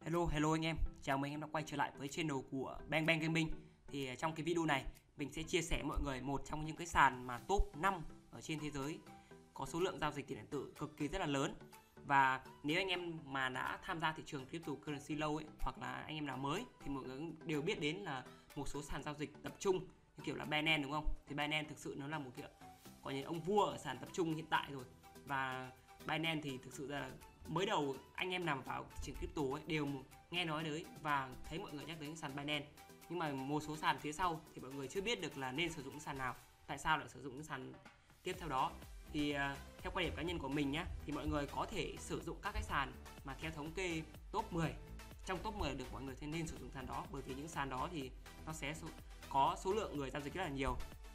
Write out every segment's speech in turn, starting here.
Hello anh em, chào mừng em đã quay trở lại với channel của Bang Bang Gaming. Thì trong cái video này mình sẽ chia sẻ mọi người một trong những cái sàn mà top 5 ở trên thế giới có số lượng giao dịch tiền điện tử cực kỳ rất là lớn. Và nếu anh em mà đã tham gia thị trường cryptocurrency lâu ấy, hoặc là anh em nào mới thì mọi người đều biết đến là một số sàn giao dịch tập trung như kiểu là Binance, đúng không? Thì Binance thực sự nó là một cái gọi như ông vua ở sàn tập trung hiện tại rồi. Và Binance thì thực sự là mới đầu anh em nào vào thị trường crypto ấy đều nghe nói đấy và thấy mọi người nhắc đến sàn Binance, nhưng mà một số sàn phía sau thì mọi người chưa biết được là nên sử dụng sàn nào, tại sao lại sử dụng sàn tiếp theo đó. Thì theo quan điểm cá nhân của mình nhé, thì mọi người có thể sử dụng các cái sàn mà theo thống kê top 10, trong top 10 được mọi người nên sử dụng sàn đó, bởi vì những sàn đó thì nó sẽ có số lượng người giao dịch rất là nhiều,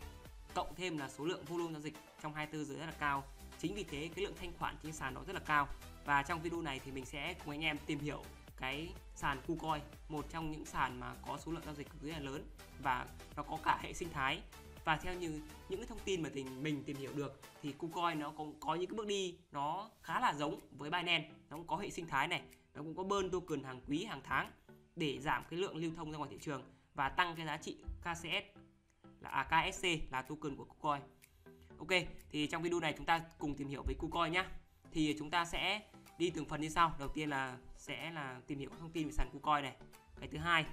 cộng thêm là số lượng volume giao dịch trong 24 giờ rất là cao. Chính vì thế cái lượng thanh khoản trên sàn đó rất là cao. Và trong video này thì mình sẽ cùng anh em tìm hiểu cái sàn KuCoin, một trong những sàn mà có số lượng giao dịch cực kỳ là lớn và nó có cả hệ sinh thái. Và theo như những cái thông tin mà mình tìm hiểu được thì KuCoin nó cũng có những cái bước đi nó khá là giống với Binance, nó cũng có hệ sinh thái này, nó cũng có burn token hàng quý hàng tháng để giảm cái lượng lưu thông ra ngoài thị trường và tăng cái giá trị KCS là KSC là token của KuCoin. Ok, thì trong video này chúng ta cùng tìm hiểu về KuCoin nhé. Thì chúng ta sẽ đi từng phần như sau. Đầu tiên là sẽ là tìm hiểu các thông tin về sàn KuCoin này. Cái thứ hai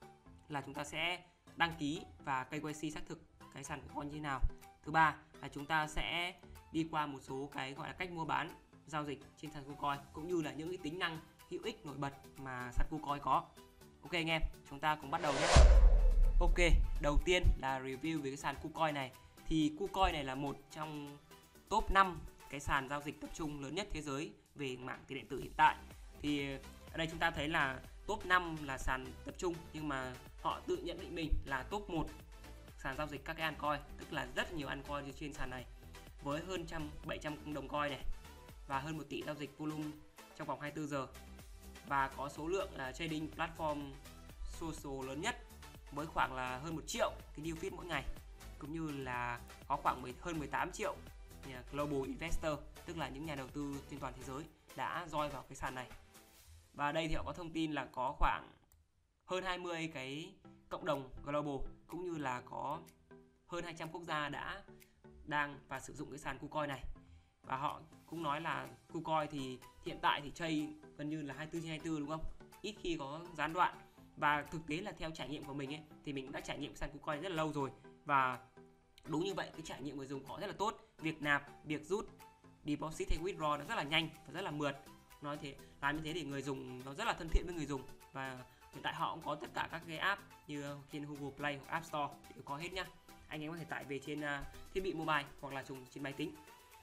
là chúng ta sẽ đăng ký và KYC xác thực cái sàn KuCoin như thế nào. Thứ ba là chúng ta sẽ đi qua một số cái gọi là cách mua bán giao dịch trên sàn KuCoin, cũng như là những cái tính năng hữu ích nổi bật mà sàn KuCoin có. Ok anh em, chúng ta cùng bắt đầu nhé. Ok, đầu tiên là review về cái sàn KuCoin này. Thì KuCoin này là một trong top 5 cái sàn giao dịch tập trung lớn nhất thế giới về mạng tiền điện tử hiện tại. Thì ở đây chúng ta thấy là top 5 là sàn tập trung, nhưng mà họ tự nhận định mình là top 1 sàn giao dịch các cái altcoin, tức là rất nhiều altcoin trên sàn này với hơn 700 đồng coin này và hơn 1 tỷ giao dịch volume trong vòng 24 giờ, và có số lượng là trading platform social lớn nhất với khoảng là hơn 1 triệu cái new feed mỗi ngày, cũng như là có khoảng hơn 18 triệu global investor, tức là những nhà đầu tư trên toàn thế giới đã join vào cái sàn này. Và đây thì họ có thông tin là có khoảng hơn 20 cái cộng đồng global, cũng như là có hơn 200 quốc gia đang và sử dụng cái sàn KuCoin này. Và họ cũng nói là KuCoin thì hiện tại thì trade gần như là 24/24, đúng không? Ít khi có gián đoạn. Và thực tế là theo trải nghiệm của mình ấy, thì mình đã trải nghiệm sàn KuCoin rất là lâu rồi, và đúng như vậy, cái trải nghiệm người dùng họ rất là tốt. Việc nạp, việc rút, deposit hay withdraw nó rất là nhanh và rất là mượt. Nói thế, làm như thế để người dùng nó rất là thân thiện với người dùng. Và hiện tại họ cũng có tất cả các cái app như trên Google Play hoặc App Store đều có hết nhá. Anh em có thể tải về trên thiết bị mobile hoặc là dùng trên máy tính.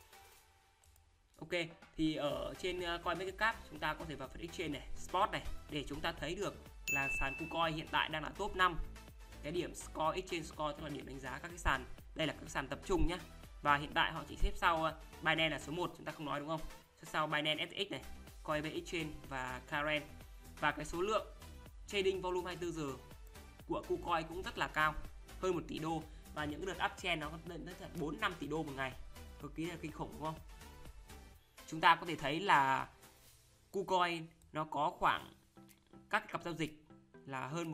Ok, thì ở trên CoinMarketCap chúng ta có thể vào phần exchange này, spot này, để chúng ta thấy được là sàn KuCoin hiện tại đang là top 5 cái điểm score, exchange score, tức là điểm đánh giá các cái sàn. Đây là các sàn tập trung nhé. Và hiện tại họ chỉ xếp sau Binance là số 1, chúng ta không nói đúng không? Xếp sau Binance FX này, Coinbase Exchange và Current. Và cái số lượng trading volume 24 giờ của KuCoin cũng rất là cao, hơn 1 tỷ đô, và những đợt uptrend nó lên tới 4-5 tỷ đô một ngày, cực kỳ là kinh khủng, đúng không? Chúng ta có thể thấy là KuCoin nó có khoảng các cặp giao dịch là hơn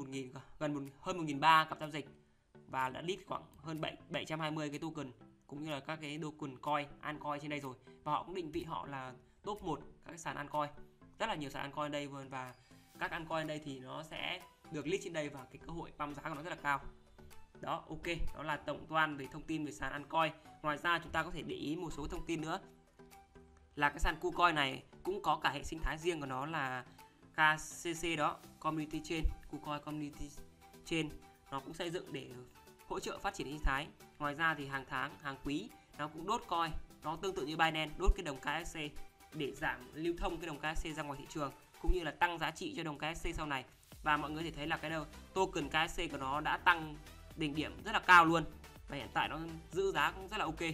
1.300 cặp giao dịch, và đã list khoảng hơn 720 cái token, cũng như là các cái token coin, altcoin trên đây rồi. Và họ cũng định vị họ là top 1 các cái sàn altcoin. Rất là nhiều sàn altcoin đây, và các altcoin đây thì nó sẽ được list trên đây, và cái cơ hội pump giá của nó rất là cao. Đó, ok, đó là tổng quan về thông tin về sàn altcoin. Ngoài ra chúng ta có thể để ý một số thông tin nữa là cái sàn KuCoin này cũng có cả hệ sinh thái riêng của nó là KCC đó, Community Chain, KuCoin Community Chain. Nó cũng xây dựng để hỗ trợ phát triển hệ sinh thái. Ngoài ra thì hàng tháng, hàng quý nó cũng đốt coin, nó tương tự như Binance, đốt cái đồng KSC để giảm lưu thông cái đồng KSC ra ngoài thị trường, cũng như là tăng giá trị cho đồng KSC sau này. Và mọi người có thể thấy là cái token KSC của nó đã tăng đỉnh điểm rất là cao luôn, và hiện tại nó giữ giá cũng rất là ok.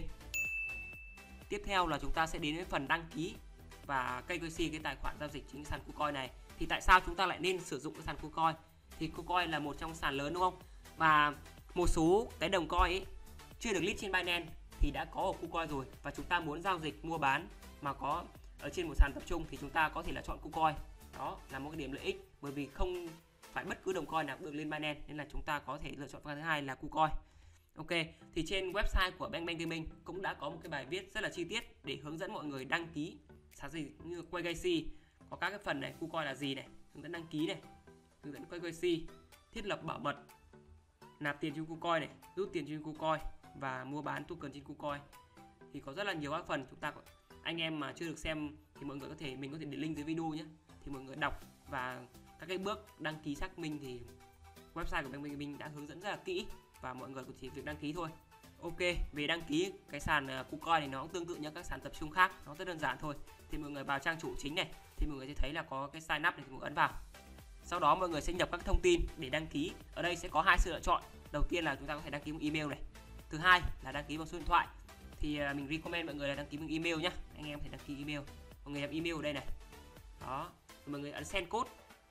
Tiếp theo là chúng ta sẽ đến với phần đăng ký và KYC cái tài khoản giao dịch chính sàn KuCoin này. Thì tại sao chúng ta lại nên sử dụng cái sàn KuCoin? Thì KuCoin là một trong sàn lớn, đúng không? Và một số cái đồng coin ấy chưa được list trên Binance thì đã có ở KuCoin rồi, và chúng ta muốn giao dịch mua bán mà có ở trên một sàn tập trung thì chúng ta có thể là chọn KuCoin. Đó là một cái điểm lợi ích, bởi vì không phải bất cứ đồng coin nào cũng được lên Binance, nên là chúng ta có thể lựa chọn phương án thứ hai là KuCoin. Ok, thì trên website của BankBank Gaming cũng đã có một cái bài viết rất là chi tiết để hướng dẫn mọi người đăng ký sản gì như KYC, có các cái phần này, KuCoin là gì này, hướng dẫn đăng ký này, hướng dẫn KYC, thiết lập bảo mật, nạp tiền trên KuCoin này, rút tiền trên KuCoin và mua bán token trên KuCoin. Thì có rất là nhiều các phần, chúng ta anh em mà chưa được xem thì mọi người có thể, mình có thể để link dưới video nhé, thì mọi người đọc và các cái bước đăng ký xác minh thì website của BankBank Gaming đã hướng dẫn rất là kỹ và mọi người chỉ việc đăng ký thôi. Ok, về đăng ký cái sàn KuCoin này nó cũng tương tự như các sàn tập trung khác, nó rất đơn giản thôi. Thì mọi người vào trang chủ chính này thì mọi người sẽ thấy là có cái sign up này, thì mọi người ấn vào. Sau đó mọi người sẽ nhập các thông tin để đăng ký. Ở đây sẽ có hai sự lựa chọn. Đầu tiên là chúng ta có thể đăng ký bằng email này. Thứ hai là đăng ký bằng số điện thoại. Thì mình recommend mọi người là đăng ký bằng email nhé. Anh em có thể đăng ký email. Mọi người nhập email ở đây này. Đó, mọi người ấn send code.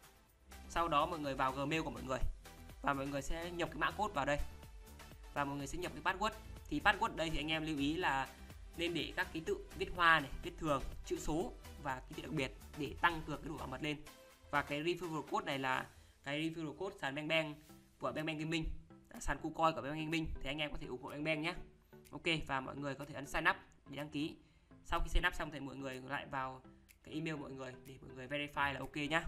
Sau đó mọi người vào Gmail của mọi người và mọi người sẽ nhập cái mã code vào đây. Và mọi người sẽ nhập cái password. Thì password đây thì anh em lưu ý là nên để các ký tự viết hoa này, viết thường, chữ số và ký tự đặc biệt để tăng cường cái độ bảo mật lên. Và cái referral code này là cái referral code sàn BankBank của BankBank Gaming, sàn KuCoin của BankBank Gaming, thì anh em có thể ủng hộ BankBank nhé. Ok, và mọi người có thể ấn sign up để đăng ký. Sau khi sign up xong thì mọi người lại vào cái email mọi người để mọi người verify là ok nhé.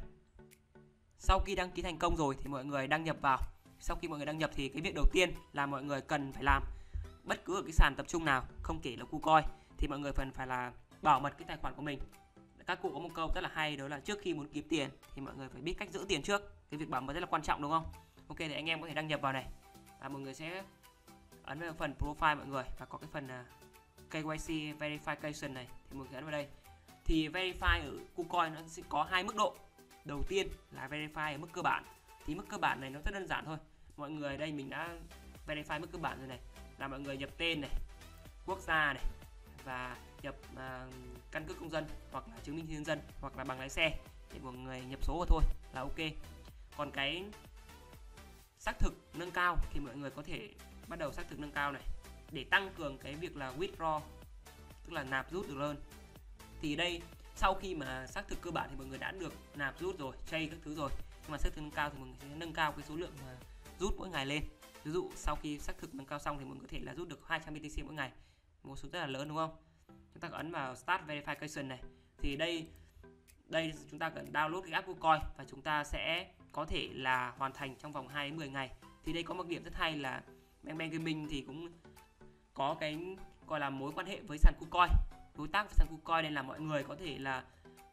Sau khi đăng ký thành công rồi thì mọi người đăng nhập vào. Sau khi mọi người đăng nhập thì cái việc đầu tiên là mọi người cần phải làm, bất cứ ở cái sàn tập trung nào, không kể là KuCoin, thì mọi người phải là bảo mật cái tài khoản của mình. Các cụ có một câu rất là hay, đó là trước khi muốn kiếm tiền thì mọi người phải biết cách giữ tiền trước. Cái việc bảo mật rất là quan trọng đúng không? Ok, thì anh em có thể đăng nhập vào này và mọi người sẽ ấn vào phần profile mọi người và có cái phần KYC verification này thì mọi người ấn vào đây. Thì verify ở KuCoin nó sẽ có hai mức độ. Đầu tiên là verify ở mức cơ bản. Thì mức cơ bản này nó rất đơn giản thôi. Mọi người đây mình đã verify mức cơ bản rồi này, là mọi người nhập tên này, quốc gia này và nhập căn cước công dân hoặc là chứng minh nhân dân hoặc là bằng lái xe, để mọi người nhập số vào thôi là ok. Còn cái xác thực nâng cao thì mọi người có thể bắt đầu xác thực nâng cao này để tăng cường cái việc là withdraw, tức là nạp rút được hơn. Thì đây sau khi mà xác thực cơ bản thì mọi người đã được nạp rút rồi, trade các thứ rồi, nhưng mà xác thực nâng cao thì mọi người sẽ nâng cao cái số lượng mà rút mỗi ngày lên. Ví dụ sau khi xác thực nâng cao xong thì mọi người có thể là rút được 200 BTC mỗi ngày, một số rất là lớn đúng không? Chúng ta ấn vào Start Verification này. Thì đây chúng ta cần download cái app KuCoin và chúng ta sẽ có thể là hoàn thành trong vòng 2 đến 10 ngày. Thì đây có một điểm rất hay là BankBank Gaming thì cũng có cái gọi là mối quan hệ với sàn KuCoin, đối tác với sàn KuCoin, nên là mọi người có thể là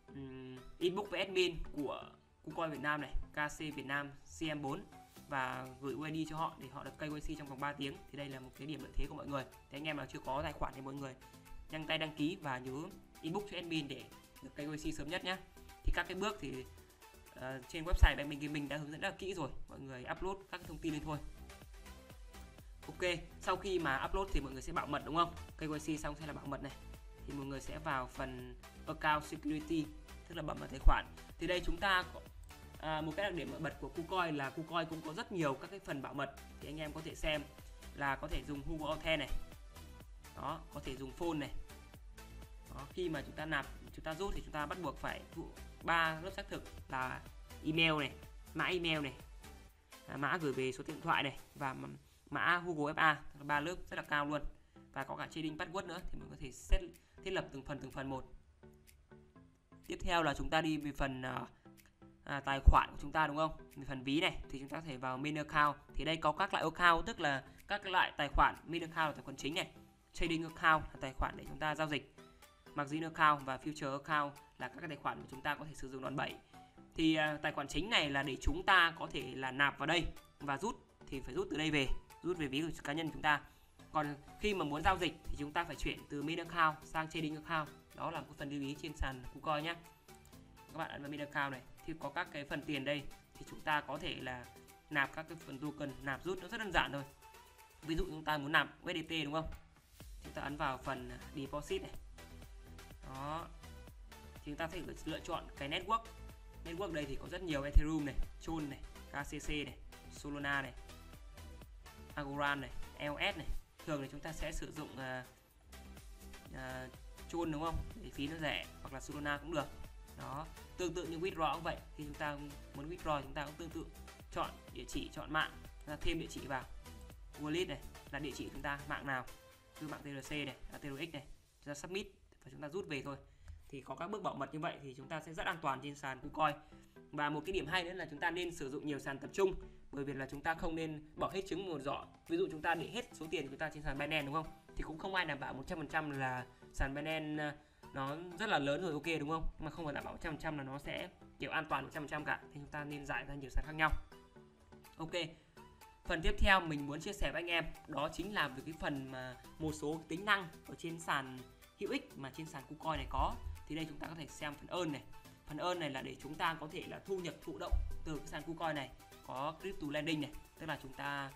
inbox với admin của KuCoin Việt Nam này, KC Việt Nam CM4 và gửi UID cho họ để họ được KYC trong vòng 3 tiếng. Thì đây là một cái điểm lợi thế của mọi người. Thì anh em nào chưa có tài khoản thì mọi người nhanh tay đăng ký và nhớ inbox cho admin để được KYC sớm nhất nhé. Thì các cái bước thì trên website BankBank Gaming đã hướng dẫn rất là kỹ rồi, mọi người upload các thông tin lên thôi. Ok, sau khi mà upload thì mọi người sẽ bảo mật đúng không? KYC xong sẽ là bảo mật này. Thì mọi người sẽ vào phần account security, tức là bảo mật tài khoản. Thì đây chúng ta có một cái đặc điểm nổi bật của KuCoin là KuCoin cũng có rất nhiều các cái phần bảo mật. Thì anh em có thể xem là có thể dùng Google Authent này. Đó, có thể dùng phone này. Đó, khi mà chúng ta nạp, chúng ta rút thì chúng ta bắt buộc phải 3 lớp xác thực là email này, mã email này, mã gửi về số điện thoại này và mã Google FA, 3 lớp rất là cao luôn. Và có cả trading password nữa, thì mình có thể thiết lập từng phần một. Tiếp theo là chúng ta đi về phần tài khoản của chúng ta đúng không? Về phần ví này thì chúng ta có thể vào main account. Thì đây có các loại account, tức là các loại tài khoản. Main account là tài khoản chính này, trading account là tài khoản để chúng ta giao dịch, margin account và future account là các tài khoản mà chúng ta có thể sử dụng đòn bẩy. Thì tài khoản chính này là để chúng ta có thể là nạp vào đây và rút thì phải rút từ đây về, rút về ví của cá nhân chúng ta. Còn khi mà muốn giao dịch thì chúng ta phải chuyển từ main account sang trading account. Đó là một phần lưu ý trên sàn KuCoin nhé. Các bạn ấn vào main account này thì có các cái phần tiền đây, thì chúng ta có thể là nạp các cái phần token, nạp rút nó rất đơn giản thôi. Ví dụ chúng ta muốn nạp USDT đúng không? Chúng ta ấn vào phần deposit này. Đó. Thì chúng ta sẽ lựa chọn cái network. Network đây thì có rất nhiều, Ethereum này, Tron này, KCC này, Solana này, Algorand này, EOS này. Thường thì chúng ta sẽ sử dụng Tron đúng không? Để phí nó rẻ, hoặc là Solana cũng được. Đó, tương tự như withdraw cũng vậy. Khi chúng ta muốn withdraw chúng ta cũng tương tự chọn địa chỉ, chọn mạng, chúng ta thêm địa chỉ vào wallet này, là địa chỉ chúng ta mạng nào, như mạng TRC này, TRX này, chúng ta submit và chúng ta rút về thôi. Thì có các bước bảo mật như vậy thì chúng ta sẽ rất an toàn trên sàn KuCoin. Và một cái điểm hay nữa là chúng ta nên sử dụng nhiều sàn tập trung, bởi vì là chúng ta không nên bỏ hết trứng một giỏ. Ví dụ chúng ta để hết số tiền của chúng ta trên sàn Binance đúng không? Thì cũng không ai đảm bảo 100% là sàn Binance nó rất là lớn rồi, ok đúng không? Nhưng mà không phải đảm bảo 100% là nó sẽ kiểu an toàn 100% cả. Thì chúng ta nên giải ra nhiều sàn khác nhau. Ok. Phần tiếp theo mình muốn chia sẻ với anh em đó chính là về cái phần mà một số tính năng ở trên sàn hữu ích mà trên sàn KuCoin này có. Thì đây chúng ta có thể xem phần earn này. Phần earn này là để chúng ta có thể là thu nhập thụ động từ cái sàn KuCoin này. Có crypto lending này, tức là chúng ta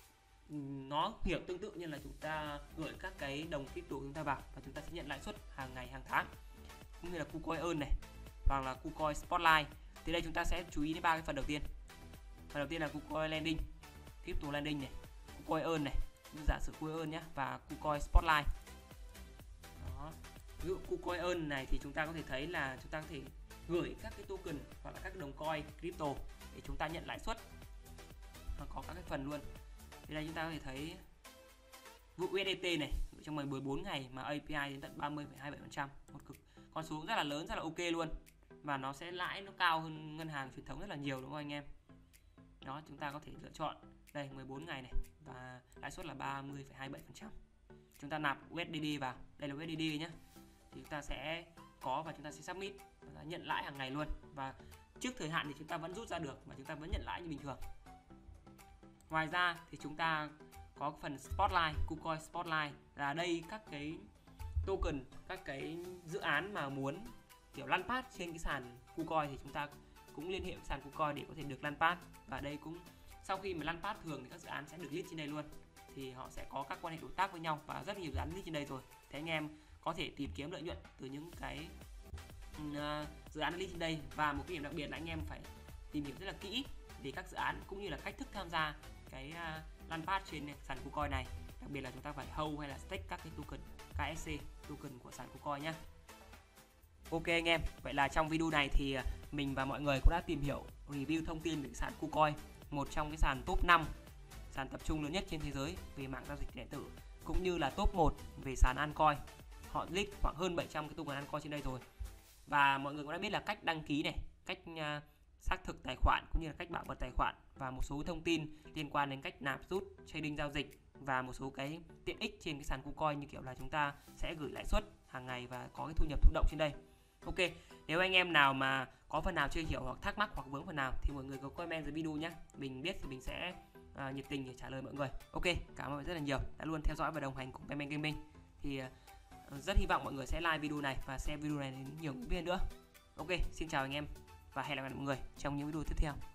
nó hiểu tương tự như là chúng ta gửi các cái đồng crypto chúng ta vào và chúng ta sẽ nhận lãi suất hàng ngày, hàng tháng, cũng như là KuCoin earn này hoặc là KuCoin Spotlight. Thì đây chúng ta sẽ chú ý đến ba cái phần đầu tiên. Phần đầu tiên là KuCoin lending, crypto lending này, KuCoin earn này, giả sử KuCoin earn nhé, và KuCoin Spotlight. Đó. Ví dụ KuCoin earn này thì chúng ta có thể thấy là chúng ta có thể gửi các cái token hoặc là các đồng coin crypto để chúng ta nhận lãi suất. Nó có các cái phần luôn. Thì đây chúng ta có thể thấy vụ USDT này trong 14 ngày mà API đến tận 30,27%, một con số rất là lớn, rất là ok luôn, và nó sẽ lãi nó cao hơn ngân hàng truyền thống rất là nhiều đúng không anh em? Đó, chúng ta có thể lựa chọn đây 14 ngày này và lãi suất là 30,27%. Chúng ta nạp USDT vào, đây là USDT nhé, thì chúng ta sẽ có và chúng ta sẽ submit và nhận lãi hàng ngày luôn, và trước thời hạn thì chúng ta vẫn rút ra được và chúng ta vẫn nhận lãi như bình thường. Ngoài ra thì chúng ta có phần Spotlight, KuCoin Spotlight, là đây các cái token, các cái dự án mà muốn kiểu lăn pass trên cái sàn KuCoin thì chúng ta cũng liên hệ với sàn KuCoin để có thể được lăn pass. Và đây cũng sau khi mà lăn pass thường thì các dự án sẽ được list trên đây luôn, thì họ sẽ có các quan hệ đối tác với nhau và rất nhiều dự án list trên đây rồi. Thế anh em có thể tìm kiếm lợi nhuận từ những cái dự án list trên đây. Và một cái điểm đặc biệt là anh em phải tìm hiểu rất là kỹ về các dự án cũng như là cách thức tham gia cái lăn pass trên sàn KuCoin này, đặc biệt là chúng ta phải hold hay là stake các cái token KSC, token của sàn KuCoin nhé. Ok anh em, vậy là trong video này thì mình và mọi người cũng đã tìm hiểu review thông tin về sàn KuCoin, một trong cái sàn top 5 sàn tập trung lớn nhất trên thế giới về mạng giao dịch điện tử, cũng như là top 1 về sàn altcoin. Họ list khoảng hơn 700 cái token altcoin trên đây rồi. Và mọi người cũng đã biết là cách đăng ký này, cách xác thực tài khoản cũng như là cách bảo mật tài khoản, và một số thông tin liên quan đến cách nạp rút, trading giao dịch và một số cái tiện ích trên cái sàn KuCoin, như kiểu là chúng ta sẽ gửi lãi suất hàng ngày và có cái thu nhập thụ động trên đây. Ok, nếu anh em nào mà có phần nào chưa hiểu hoặc thắc mắc hoặc vướng phần nào thì mọi người có comment dưới video nhé. Mình biết thì mình sẽ nhiệt tình để trả lời mọi người. Ok, cảm ơn mọi người rất là nhiều đã luôn theo dõi và đồng hành cùng Bang Bang Gaming. Thì rất hy vọng mọi người sẽ like video này và share video này đến nhiều người biết nữa. Ok, xin chào anh em và hẹn gặp lại mọi người trong những video tiếp theo.